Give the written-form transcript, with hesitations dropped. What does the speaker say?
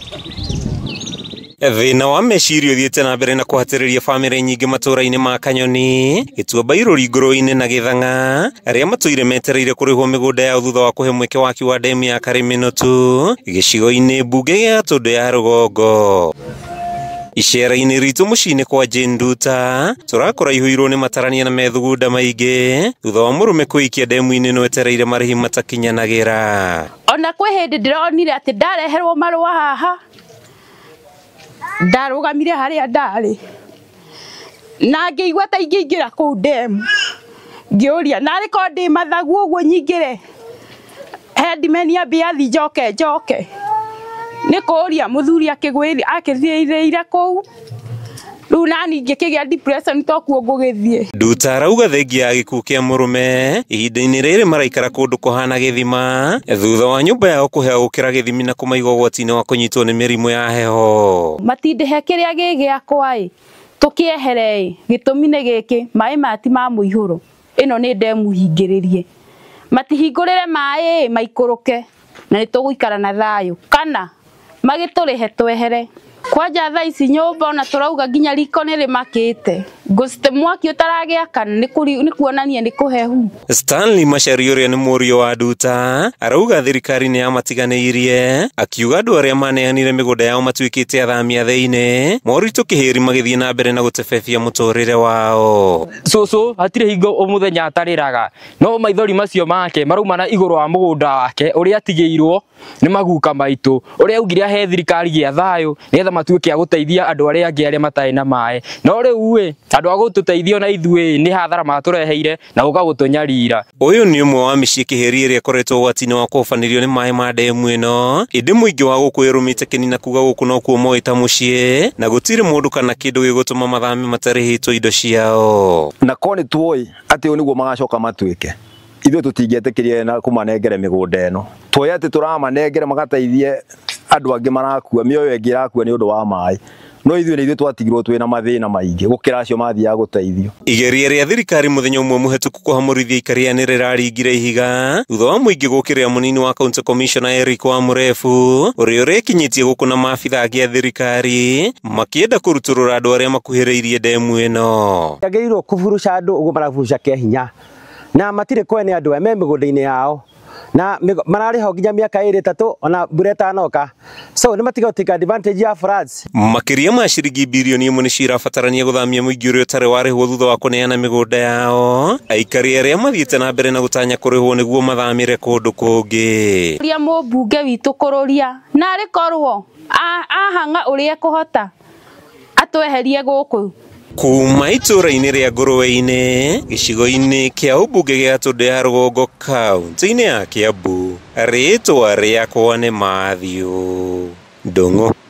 Thina wa meciria uthiĩte na mbere na kũhatĩrĩria bamĩrĩ nyingĩ matũũra-inĩ ma Kanyoni, Gĩtuamba, Irũri, Ngũrũ-inĩ na Gĩthang'a, arĩa matũire metereire kũrĩhwo mĩgũnda yao thutha wa kũhe mweke waki wa ndemu ya Karĩmĩnũtũ gĩcigo-inĩ mbunge gĩa Tũndũ ya Rũgongo. Icera-inĩ ritũ mũciĩ-inĩ kwa Jane Nduta tũrakũraihũirwo nĩ matarania na methugunda maingĩ thutha wa mũrũme kũikia ndemu-inĩ no etereire marĩhi matakinyanagĩra. Ona kwĩ hĩndĩ ndĩronire atĩ ndareherwo marũa haha, ndarũgamire harĩa ndarĩ na ngĩigua ta ingĩingĩra kũu ndemu, ngĩũria narĩ korwo ndĩ mathagu ũguo nyingĩre headman ambia athi njoke nĩ kũũria mũthuri akĩthiĩrĩire kũu, rĩu nani ngĩkĩgĩa depression tokuo ngũgĩthiĩ. Nduta arauga thengia ya gĩkuũ kĩa mũrũme ihinda-inĩ rĩrĩ maraikara kũndũ kũhana gĩthima thutha wa nyũmba yao kũhea gũkĩra gĩthimi na kũmaiga ũgwati-inĩ wa kũnyitwo nĩ mĩrimũ ya heho. Matindĩhe kĩrĩa gĩ gĩakwa tũkĩehere gĩtũmi nĩ gĩkĩ, maĩ mati ma mũihũro, ĩno nĩ ndemu hingĩrĩrie, matihingũrĩre maĩ maikũrũke na nĩtũgũikara na thayũ, kana magĩtũrĩhe twehere. Kwanja thaa ici nyũmba ona tũrauga nginya riko nĩ rĩmakĩte, ngũcite mwaki ũtaragĩakana nĩ kuonania nĩ kũhehu. Stanley Macharia ũrĩa nĩ mũriũ wa Nduta arauga thirikari nĩ yamatiganĩirie, akiuga andũ arĩa maneanire mĩgũnda yao matuĩkĩte athamia thĩinĩ, moritũ kĩhĩri magĩthiĩ na mbere na gũtebebia mũtũrĩre wao. Cũcũ hatirĩ hingo mũthenya atarĩraga, no maithori macio make marauma na igũrũ wa mũgũnda wake ũrĩa atigĩirwo nĩ maguka maitũ, ũrĩa augire ahe thirikari gĩa thayũ nĩgetha matuĩke a gũteithia andũ arĩa angĩ arĩa matarĩ na maĩ. No rĩu andũ a gũtũteithia na ithuĩ nĩ hathara matũreheire na gũka gũtũnyarira. Ũyũ nĩ ũmwe wa mĩciĩ kĩheri ĩrĩa ĩkoretwo ũgwati-inĩ wa kũhobanĩrio nĩ maĩ ma ndemu ĩno, ĩndĩ mũingĩ wa gũkũ ĩrũmĩte kĩnina kuga gũkũ no kuo moĩ ta mũciĩ na gũtirĩ mũndũ kana kĩndũ gĩgũtũma mathame matarĩhĩtwo indo ciao. Na ko nĩ tuoĩ atĩ ũyũ nĩguo magacoka matuĩke, ithuĩ tũtingĩetĩkĩria na kũmanengere mĩgũnda ĩno, tuoĩ atĩ tũramanengere magateithie andũ angĩ marakua, mĩoyo ĩngĩ ĩrakua nĩ ũndũ wa maĩ, no ithuĩ twatigirwo twĩna mathĩna maingĩ gũkĩra acio mathiaga gũteithio. Igeria rĩa thirikari mũthenya ũmwe mũhetũku kũhamũrithia ikaria nĩ rĩraringire ihiga thutha wa mũingĩ gũkĩrĩra mũnini wa County Commissioner Eric Wamũrebu ũrĩa ũrekinyĩtie gũkũ na maabitha angĩ a thirikari makĩenda kũrutũrũra andũ arĩa makuhĩrĩirie ndemu ĩno. Yagĩrĩirwo kũburuca andũ ũguo maraburuca kĩhinya na matirĩ kwene andũ aya me mĩgũnda-inĩ yao na mararĩho nginya mĩaka 2-3 ona mbura ĩtanoka, so nĩ matiga gũtake advantage ya floods. Makĩria ma ciringi birioni 1 nĩ cirabatarania gũthamia mũingĩ ũrĩa ũtarĩ warĩhwo thutha wa kũneana mĩgũnda yao, aikari arĩa mathiĩte na mbere na gũtanya kũrĩhwo nĩguo mathamĩre kũndũ kũngĩ. Ũrĩa mũmbunge witũ kũrũria narĩ korwo ahanga ũrĩa kũhota atweherie gũkũ. Kuma itũra-inĩ rĩa Ngũrũwe-inĩ gĩcigo-inĩ kĩa ũmbunge gĩa Tũndũ ya Rũgongo kaunti-inĩ ya Kiambu, rĩĩtwa rĩakwa nĩ Matthew Ndung'u.